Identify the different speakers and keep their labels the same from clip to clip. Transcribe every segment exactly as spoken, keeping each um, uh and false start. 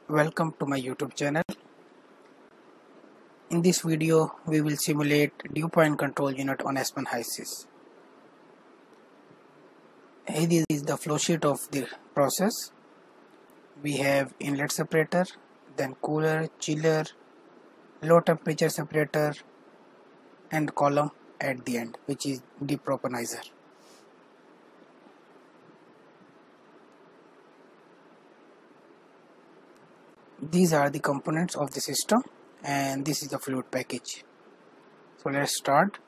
Speaker 1: Welcome to my YouTube channel. In this video, we will simulate dew point control unit on Aspen HYSYS. Here this is the flow sheet of the process. We have inlet separator, then cooler, chiller, low temperature separator, and column at the end, which is deproponizer. These are the components of the system, and this is the fluid package. So let's start.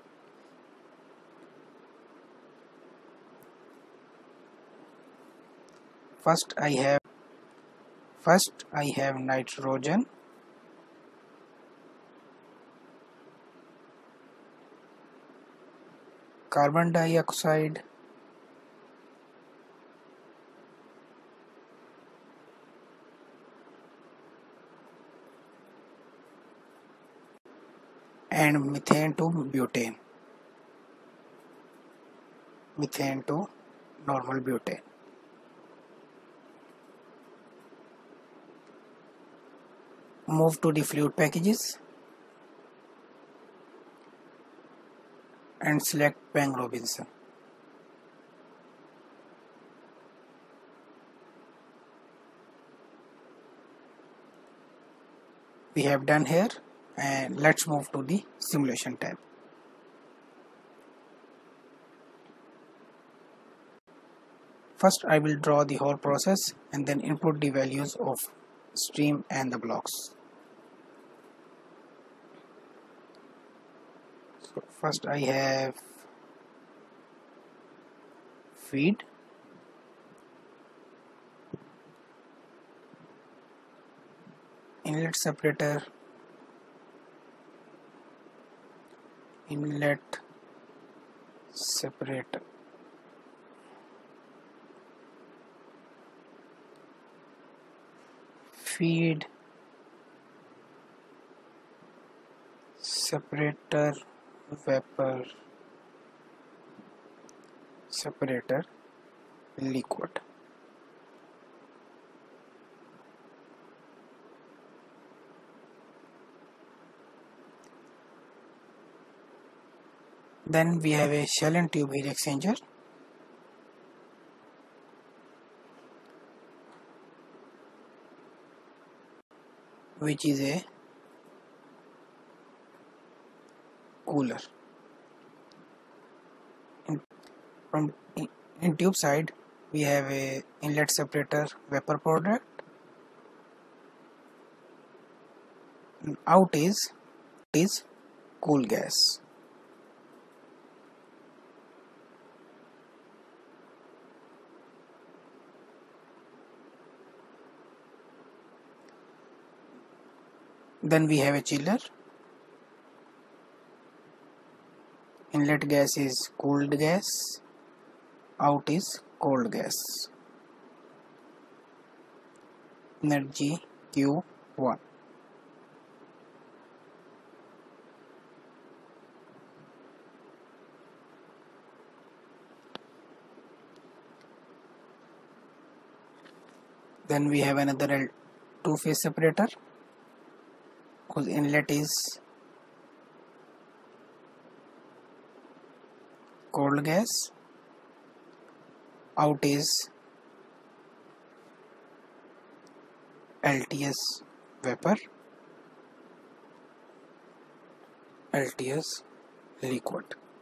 Speaker 1: First I have first I have nitrogen, carbon dioxide, and methane to butane, methane to normal butane. Move to the fluid packages and select Peng Robinson. We have done here, and let's move to the simulation tab. First I will draw the whole process and then input the values of stream and the blocks. So first I have feed, inlet separator, inlet separator, feed, separator, vapor, separator, liquid. Then we have a shell and tube heat exchanger, which is a cooler. In, from in, in tube side, we have a inlet separator vapor product. And out is is cool gas. Then we have a chiller. Inlet gas is cooled gas, out is cold gas. Energy Q one. Then we have another two-phase separator, whose inlet is cold gas, out is L T S vapor, L T S liquid.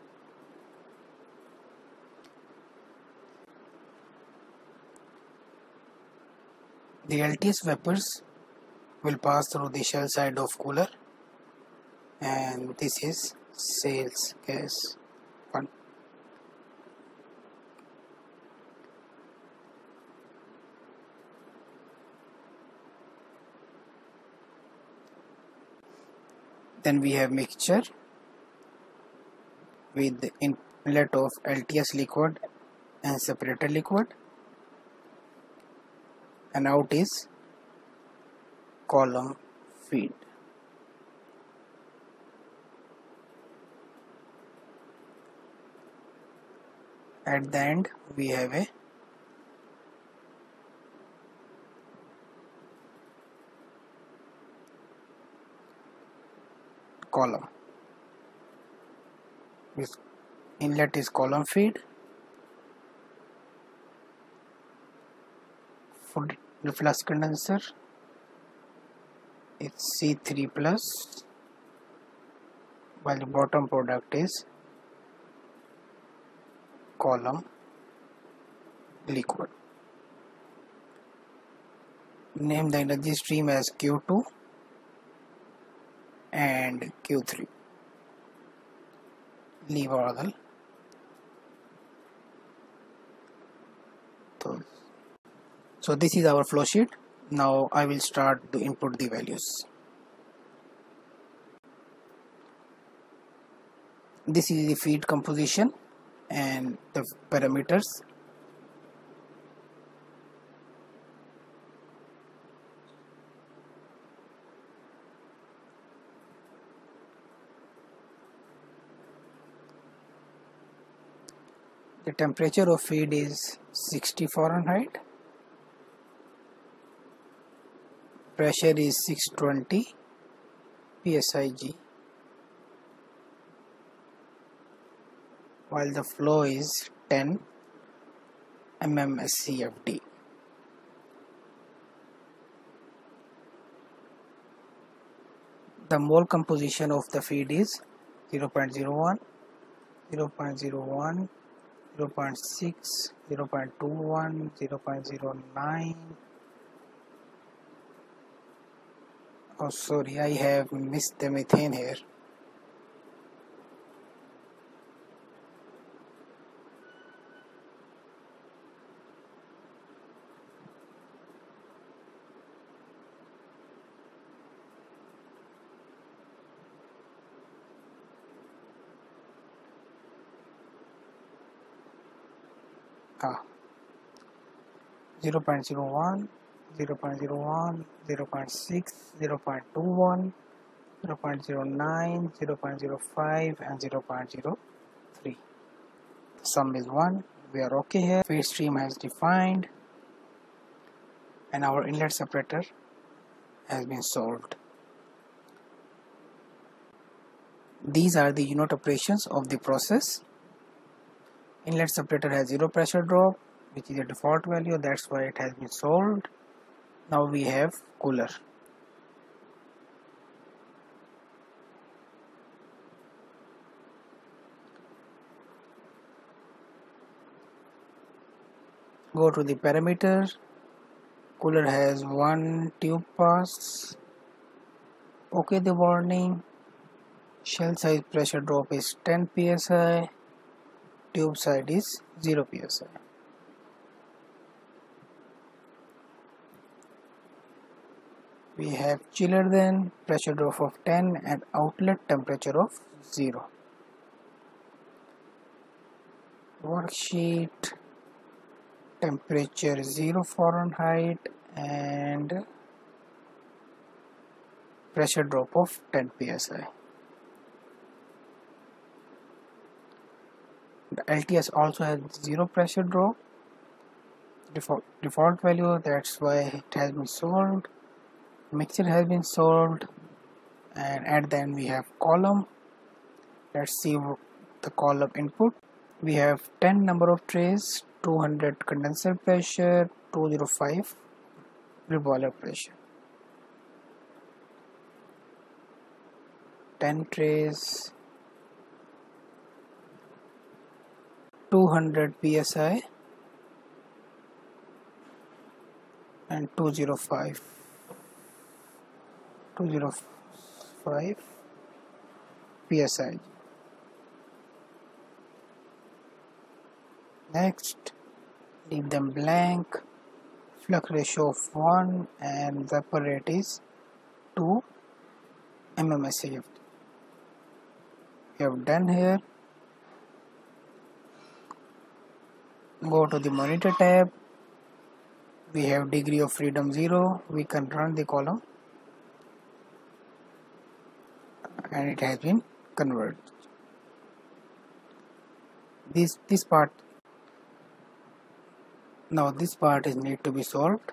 Speaker 1: The L T S vapors will pass through the shell side of cooler, and this is sales gas one. Then we have mixture with the inlet of L T S liquid and separator liquid, and out is column feed. At the end we have a column. This inlet is column feed, food reflux condenser is C three plus, while the bottom product is column liquid. Name the energy stream as Q two and Q three. Leave order. So, so this is our flow sheet. Now I will start to input the values. This is the feed composition and the parameters. The temperature of feed is sixty Fahrenheit. Pressure is six hundred twenty P S I G. While the flow is ten millimeters S C F D. The mole composition of the feed is zero point zero one, zero point zero one, zero point six, zero point two one, zero point zero nine. Oh sorry, I have missed the methane here. Ah, zero point zero one, zero point zero one, zero point six, zero point two one, zero point zero nine, zero point zero five and zero point zero three. The sum is one. We are okay here. Feed stream has defined and our inlet separator has been solved. These are the unit operations of the process. Inlet separator has zero pressure drop, which is a default value, that's why it has been solved. Now we have cooler. Go to the parameter. Cooler has one tube pass. Okay the warning. Shell size pressure drop is ten P S I. Tube side is zero P S I. We have chiller then, pressure drop of ten and outlet temperature of zero. Worksheet, temperature zero Fahrenheit and pressure drop of ten P S I. The L T S also has zero pressure drop, default, default value, that's why it has been solved. Mixture has been solved, and at the end we have column. Let's see the column input. We have ten number of trays, two hundred condenser pressure, two hundred five boiler pressure. ten trays, two hundred P S I and two hundred five two hundred five P S I. Next, leave them blank. Flux ratio of one and vapor rate is two millimeters S C F D. We have done here. Go to the monitor tab. We have degree of freedom zero. We can run the column and it has been converted. This this part now this part is need to be solved.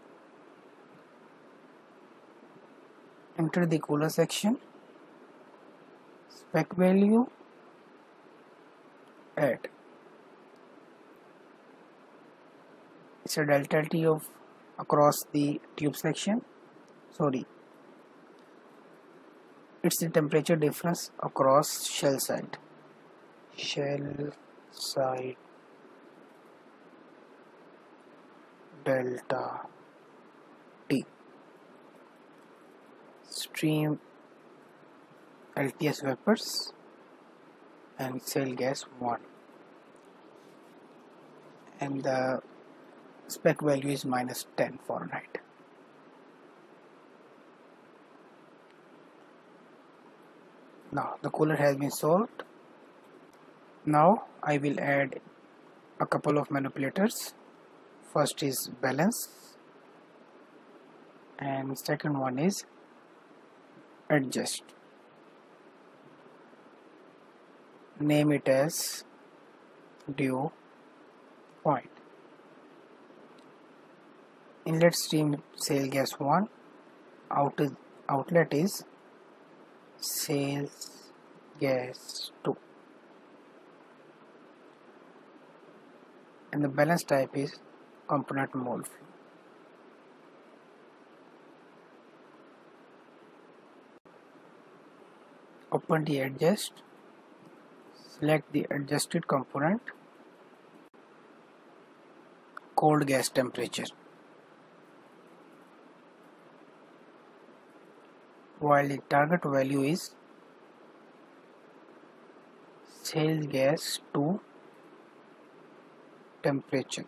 Speaker 1: Enter the cooler section. spec value, add. It's a delta T of across the tube section. Sorry, it's the temperature difference across shell side. Shell side delta T. Stream L T S vapors and shell gas one, and the spec value is minus ten Fahrenheit. Now the cooler has been solved. Now I will add a couple of manipulators. First is balance and second one is adjust. Name it as dew point. Inlet stream shale gas one, out is, outlet is shale gas two, and the balance type is component mole flow. Open the adjust, select the adjusted component, cold gas temperature. While the target value is shale gas two temperature.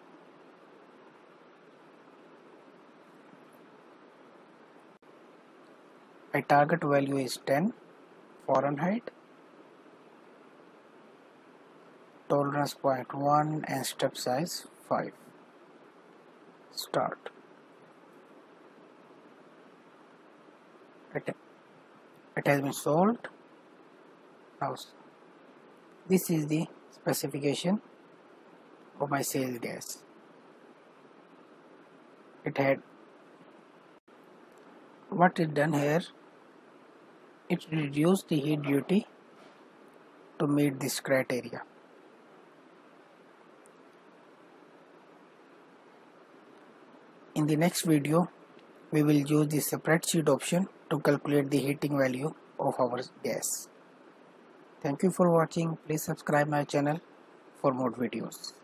Speaker 1: My target value is ten Fahrenheit, tolerance zero point one and step size five. Start. It, it has been solved. Now this is the specification of my shale gas. It had what it done here, it reduced the heat duty to meet this criteria. In the next video, we will use the separate sheet option to calculate the heating value of our gas. Thank you for watching. Please subscribe my channel for more videos.